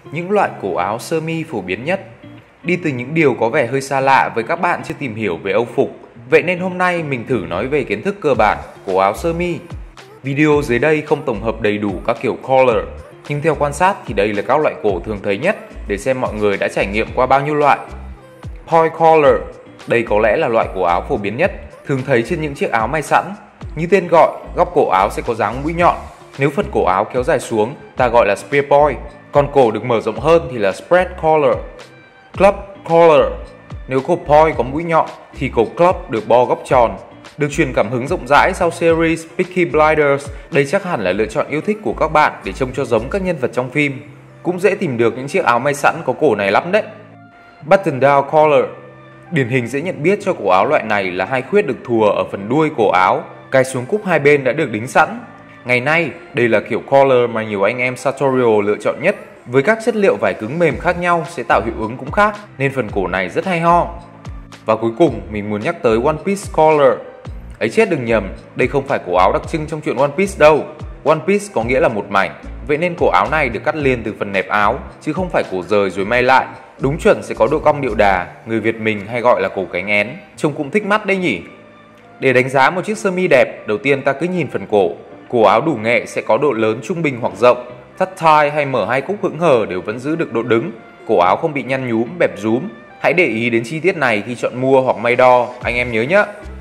Những loại cổ áo sơ mi phổ biến nhất. Đi từ những điều có vẻ hơi xa lạ với các bạn chưa tìm hiểu về âu phục, vậy nên hôm nay mình thử nói về kiến thức cơ bản cổ áo sơ mi. Video dưới đây không tổng hợp đầy đủ các kiểu collar, nhưng theo quan sát thì đây là các loại cổ thường thấy nhất để xem mọi người đã trải nghiệm qua bao nhiêu loại. Point collar, đây có lẽ là loại cổ áo phổ biến nhất, thường thấy trên những chiếc áo may sẵn. Như tên gọi, góc cổ áo sẽ có dáng mũi nhọn. Nếu phần cổ áo kéo dài xuống, ta gọi là spear point, còn cổ được mở rộng hơn thì là spread collar. Club collar, nếu cổ point có mũi nhọn thì cổ club được bo góc tròn. Được truyền cảm hứng rộng rãi sau series Peaky Blinders, đây chắc hẳn là lựa chọn yêu thích của các bạn để trông cho giống các nhân vật trong phim. Cũng dễ tìm được những chiếc áo may sẵn có cổ này lắm đấy. Button down collar, điển hình dễ nhận biết cho cổ áo loại này là hai khuyết được thùa ở phần đuôi cổ áo, cài xuống cúc hai bên đã được đính sẵn. Ngày nay, đây là kiểu collar mà nhiều anh em sartorial lựa chọn nhất. Với các chất liệu vải cứng mềm khác nhau sẽ tạo hiệu ứng cũng khác, nên phần cổ này rất hay ho. Và cuối cùng, mình muốn nhắc tới one piece collar. Ấy chết đừng nhầm, đây không phải cổ áo đặc trưng trong chuyện One Piece đâu. One Piece có nghĩa là một mảnh, vậy nên cổ áo này được cắt liền từ phần nẹp áo, chứ không phải cổ rời rồi may lại. Đúng chuẩn sẽ có độ cong điệu đà, người Việt mình hay gọi là cổ cánh én, trông cũng thích mắt đấy nhỉ. Để đánh giá một chiếc sơ mi đẹp, đầu tiên ta cứ nhìn phần cổ. Cổ áo đủ nghệ sẽ có độ lớn trung bình hoặc rộng, thắt tie hay mở hai cúc hững hờ đều vẫn giữ được độ đứng. Cổ áo không bị nhăn nhúm, bẹp rúm. Hãy để ý đến chi tiết này khi chọn mua hoặc may đo, anh em nhớ nhé.